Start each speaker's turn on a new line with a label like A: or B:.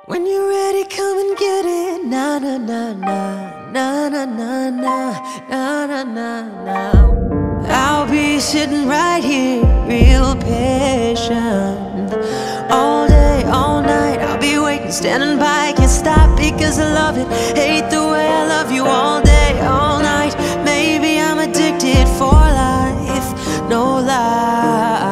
A: When you're ready, come and get it. Na na na na, na na na na, na na na na. I'll be sitting right here, real patient. All day, all night, I'll be waiting, standing by, can't stop because I love it. Hate the way I love you all day, all night. Maybe I'm addicted for life, no lie.